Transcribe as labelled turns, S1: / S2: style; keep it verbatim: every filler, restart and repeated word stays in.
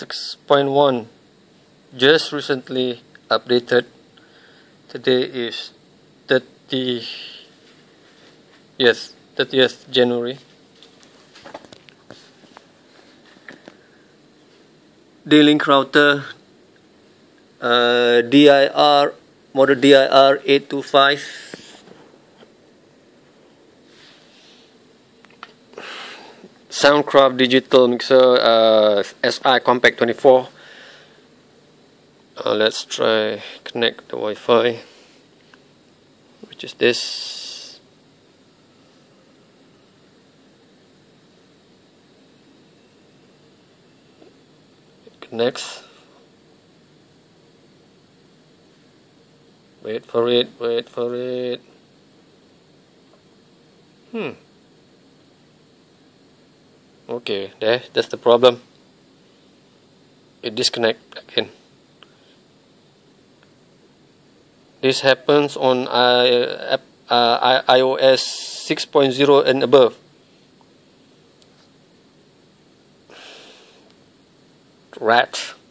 S1: six point one just recently updated. Today is thirty yes thirtieth January. D Link router, uh, D I R model D I R eight two five. Soundcraft digital mixer, uh, S I compact twenty-four. Uh, let's try connect the Wi-Fi, which is this. It connects. Wait for it, wait for it. Hmm. Okay, there, that's the problem. It disconnect again. This happens on uh, uh, iOS six point zero and above. Rat.